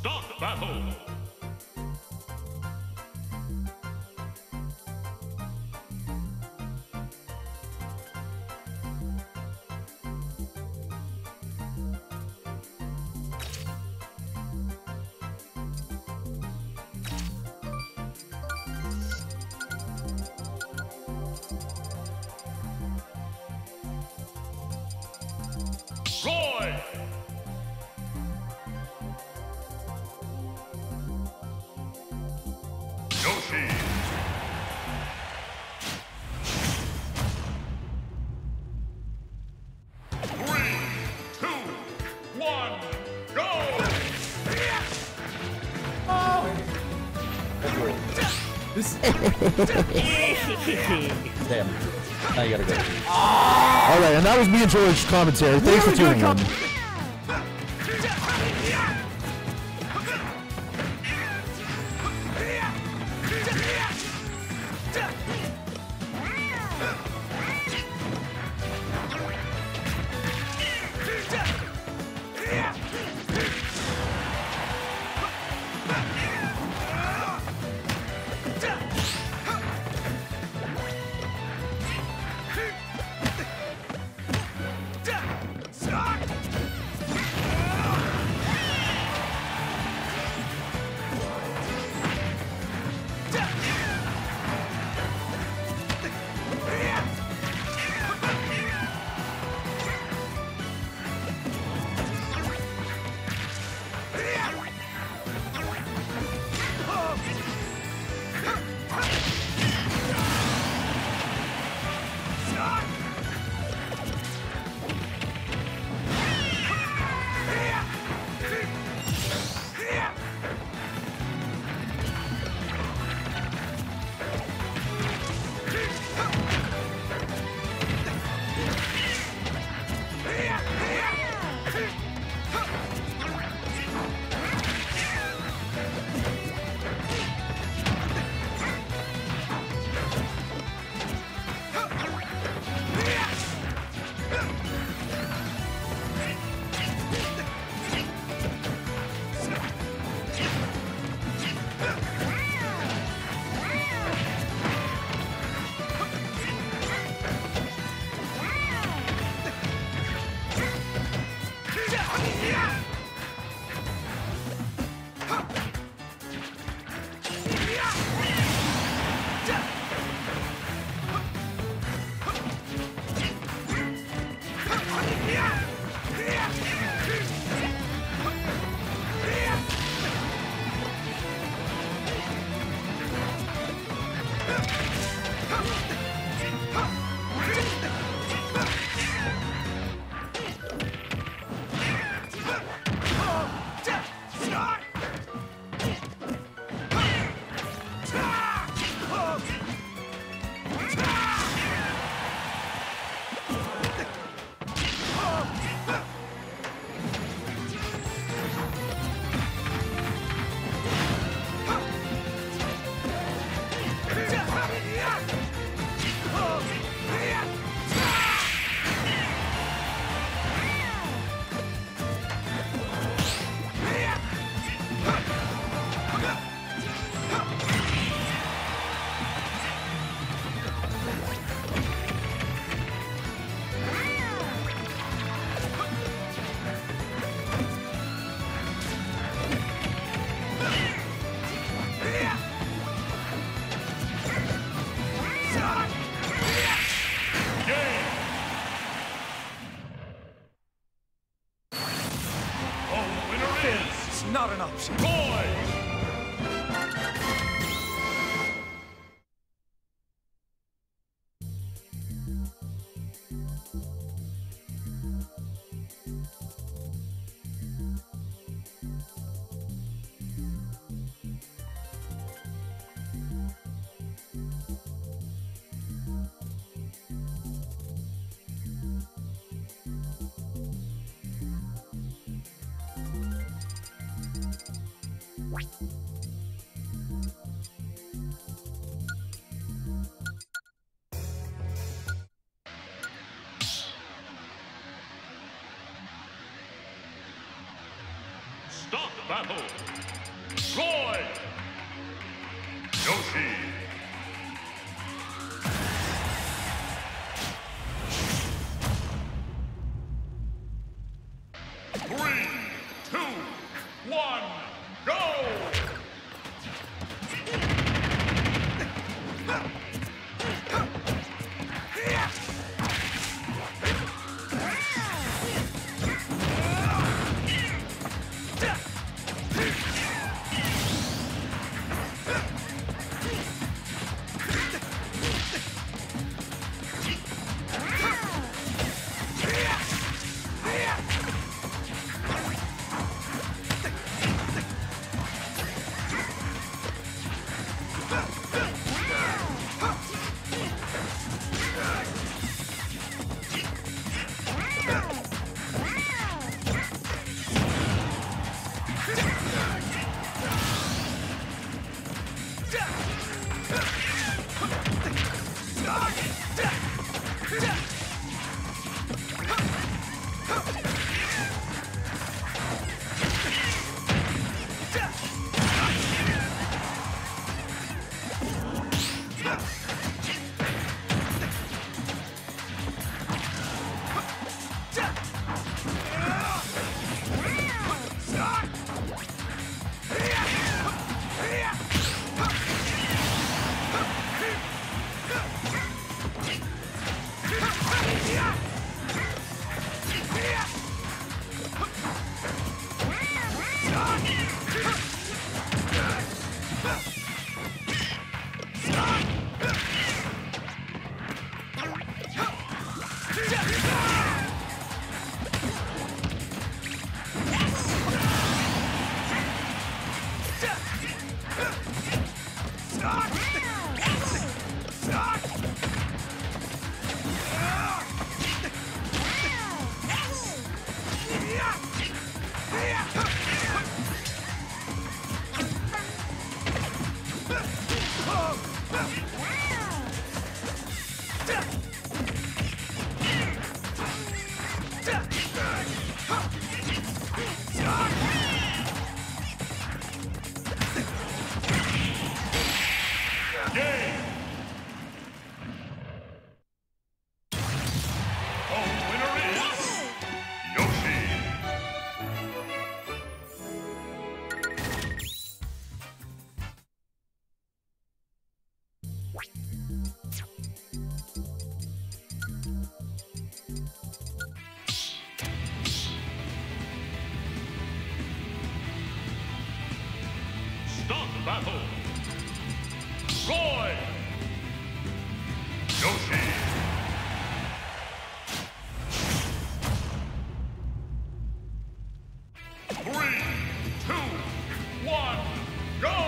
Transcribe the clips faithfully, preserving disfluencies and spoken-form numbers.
Start battle! Roy! Yoshi! Three, two, one, go! Oh! This. Damn. Now you gotta go. Oh. All right, and that was me and George's commentary. Thanks for tuning in. Not an option. Boy! Stop battle. Roy. Yoshi. Three, two, one, go! Stop battle. Roy. Yoshi. Three, two, one, go!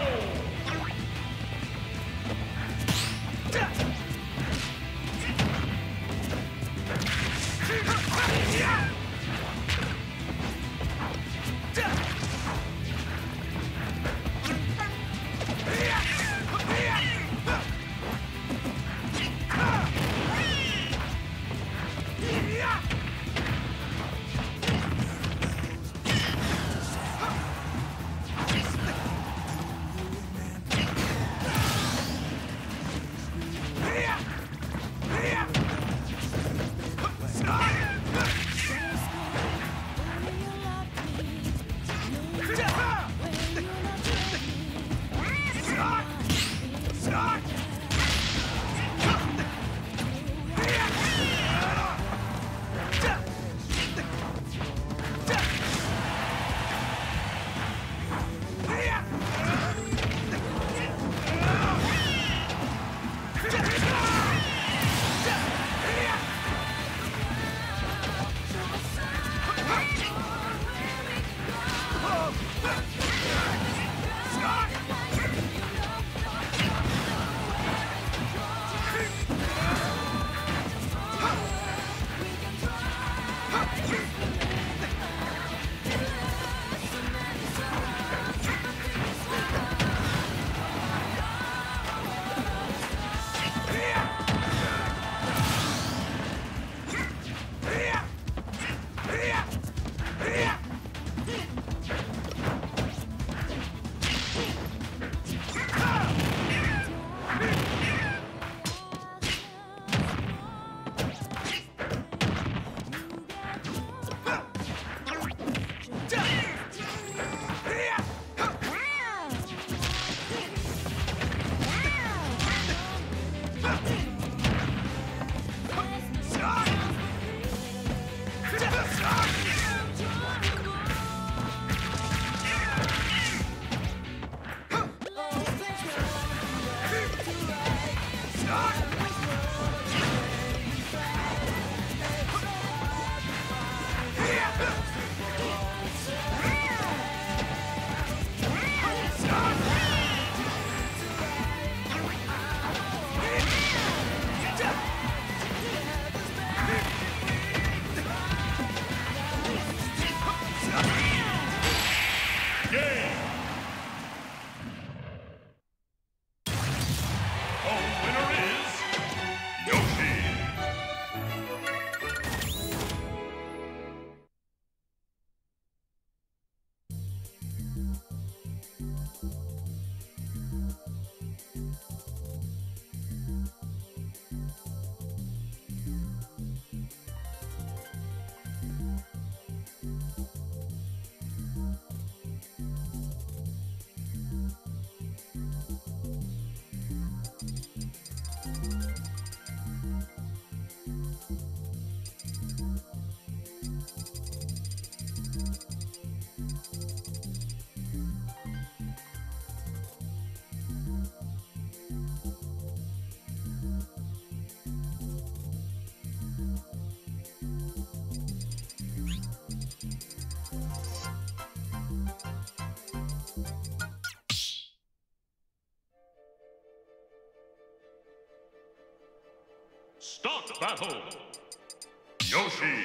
Start battle. Yoshi.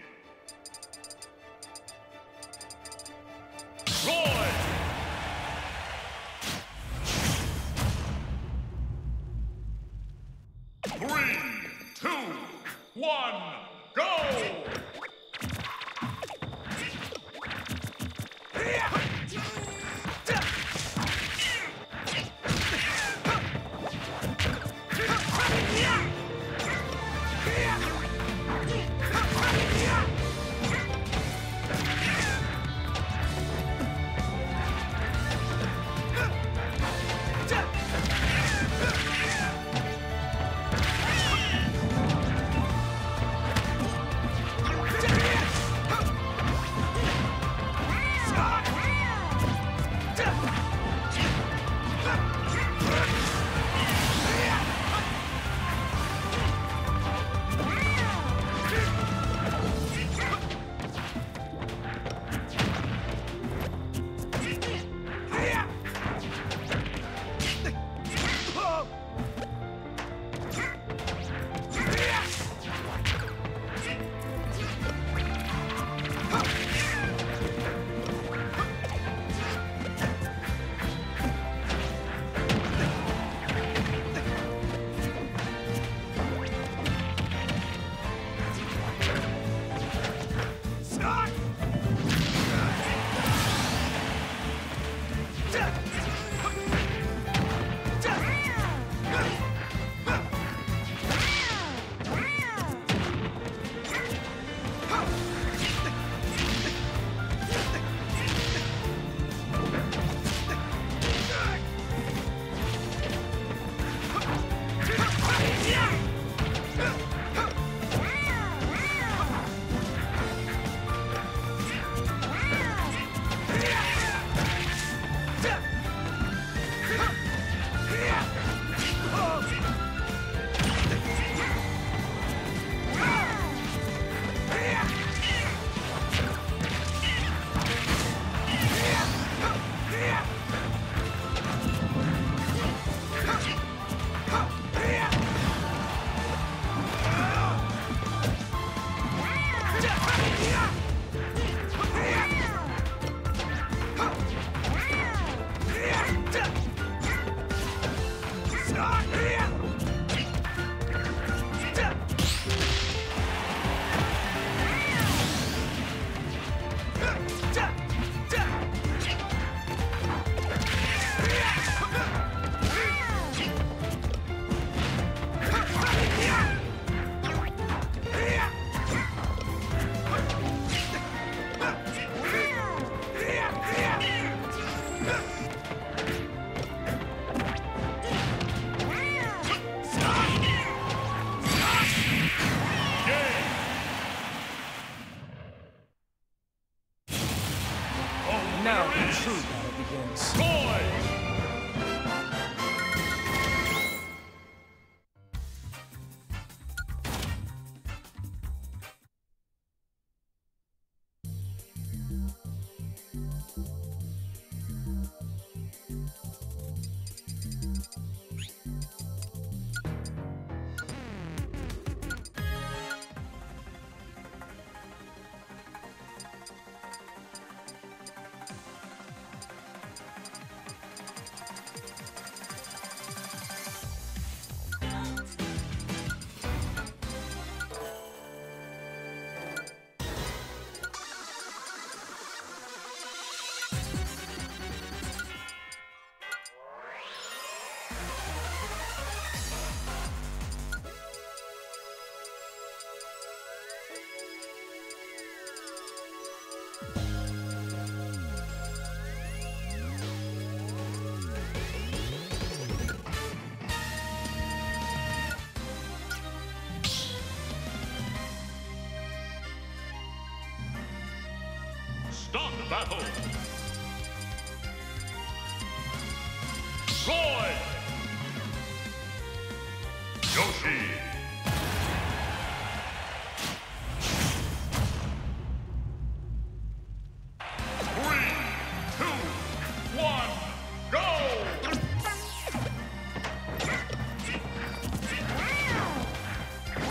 Roy. Three, two, one, go! Now the true battle begins. Roy. Start battle. Roy. Yoshi. Three, two, one, go!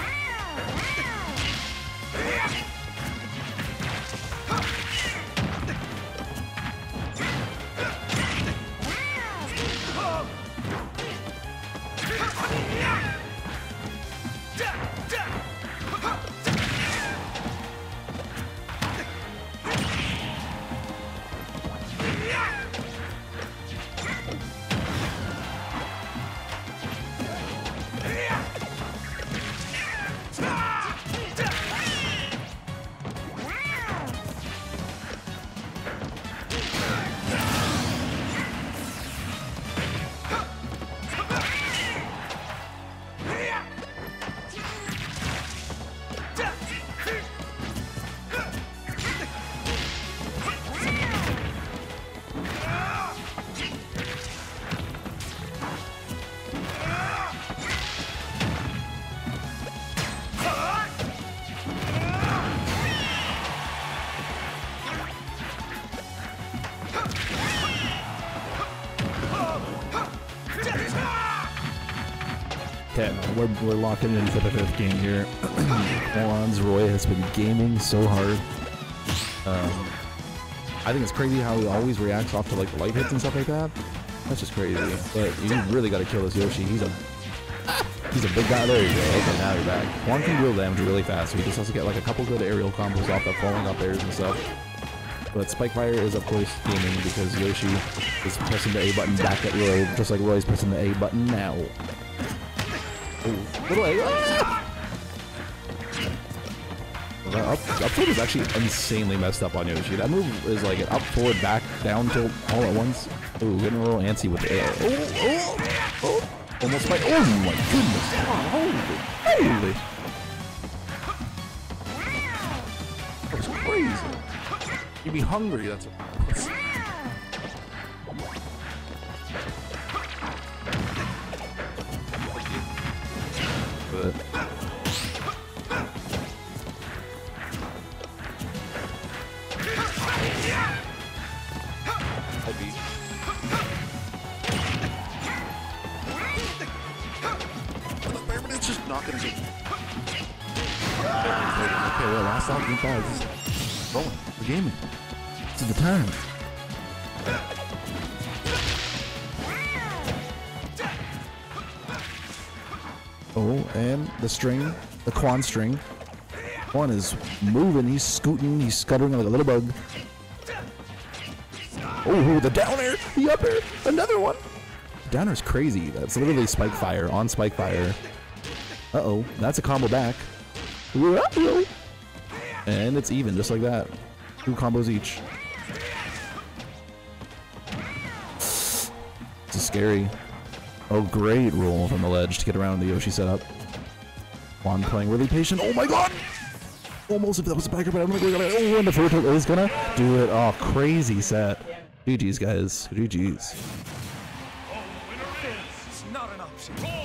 Okay, we're, we're locking in for the fifth game here. Juan's Roy has been gaming so hard. Um, I think it's crazy how he always reacts off to like the light hits and stuff like that. That's just crazy. But you really got to kill this Yoshi. He's a he's a big guy. There you go. Okay, now you're back. Juan can deal damage really fast. So he just has to get like a couple good aerial combos off the falling up airs and stuff. But Spikefire is of course gaming because Yoshi is pressing the A button back at Roy, just like Roy's pressing the A button now. Ooh, little A. Ah! That up, up forward is actually insanely messed up on Yoshi. That move is like an up, forward, back, down tilt all at once. Ooh, getting a little antsy with the A. Oh, oh, oh. Almost like, oh my goodness. Oh, holy, holy. That was crazy. You'd be hungry, that's what. But it's just not gonna get. Okay, well, last out game five. Just rolling. We're gaming. This is the time. Oh, and the string, the Quan string. Quan is moving, he's scooting, he's scuttering like a little bug. Oh, the down air, the up air, another one. Down air's crazy. That's literally Spikefire on Spikefire. Uh-oh, that's a combo back. And it's even, just like that. Two combos each. This is scary. Oh, great roll from the ledge to get around the Yoshi setup. Juan playing really patient. Oh my god! Almost if that was a backer, but I'm gonna go. Oh, and the forward tilt is gonna do it. Oh, crazy set. G G's, guys. G G's. It's not an option.